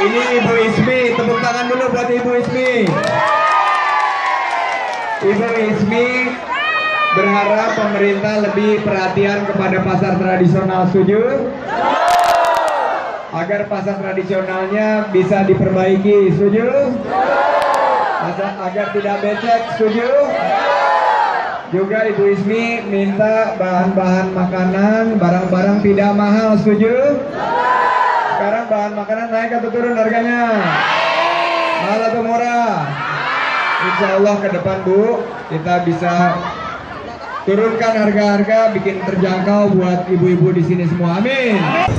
Ini Ibu Ismi, tepuk tangan dulu buat Ibu Ismi. Ibu Ismi berharap pemerintah lebih perhatian kepada pasar tradisional, setuju? Agar pasar tradisionalnya bisa diperbaiki, setuju? Agar tidak becek, setuju? Juga Ibu Ismi minta bahan-bahan makanan, barang-barang tidak mahal, setuju? Sekarang bahan makanan naik atau turun harganya? Mahal atau murah? Insya Allah ke depan Bu, kita bisa turunkan harga-harga, bikin terjangkau buat ibu-ibu di sini semua. Amin.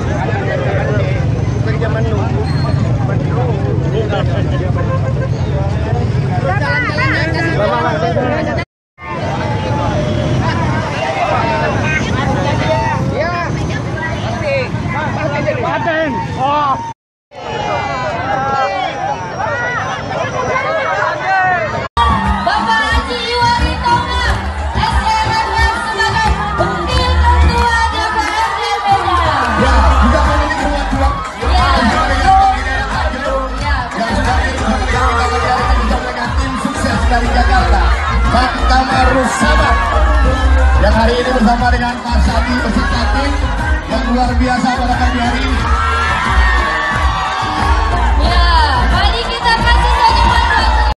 Dari Jakarta, Pak Kamarus Samad yang hari ini bersama dengan Pak Sadi beserta tim yang luar biasa.